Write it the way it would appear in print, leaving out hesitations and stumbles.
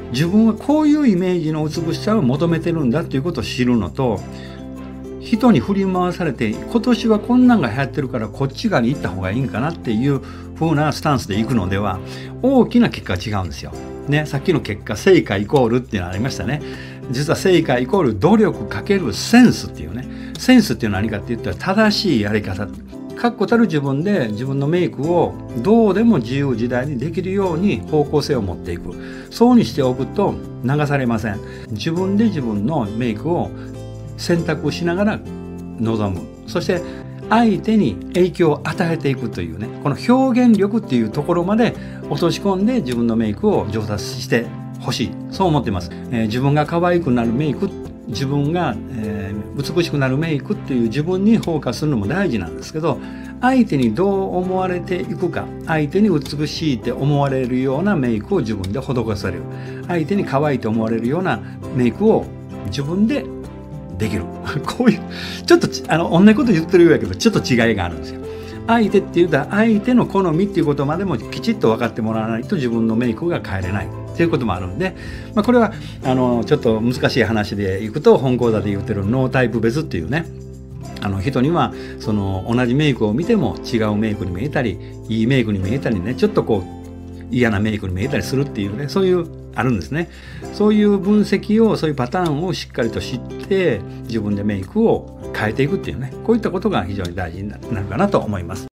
自分はこういうイメージの美しさを求めてるんだっていうことを知るのと、人に振り回されて今年はこんなんが流行ってるからこっち側に行った方がいいんかなっていう風なスタンスで行くのでは大きな結果が違うんですよ。ね、さっきの結果成果イコールっていうのがありましたね。実は成果イコール努力かけるセンスっていうね、センスっていうのは何かって言ったら正しいやり方、確固たる自分で自分のメイクをどうでも自由自在にできるように方向性を持っていく。そうにしておくと流されません。自分で自分のメイクを選択しながら臨む。そして相手に影響を与えていくというね、この表現力っていうところまで落とし込んで自分のメイクを上達してほしい、そう思っています。自分が可愛くなるメイク、自分が、美しくなるメイクっていう自分にフォーカスするのも大事なんですけど、相手にどう思われていくか、相手に美しいって思われるようなメイクを自分で施される、相手に可愛いと思われるようなメイクを自分でできるこういうちょっと同じこと言ってるようやけどちょっと違いがあるんですよ。相手っていうと相手の好みっていうことまでもきちっと分かってもらわないと自分のメイクが変えれないっていうこともあるんで、これはちょっと難しい話でいくと本講座で言ってるノータイプ別っていうね、人にはその同じメイクを見ても違うメイクに見えたりいいメイクに見えたりね、ちょっとこう嫌なメイクに見えたりするっていうね、そういうあるんですね。そういう分析を、そういうパターンをしっかりと知って自分でメイクを変えていくっていうね、こういったことが非常に大事になるかなと思います。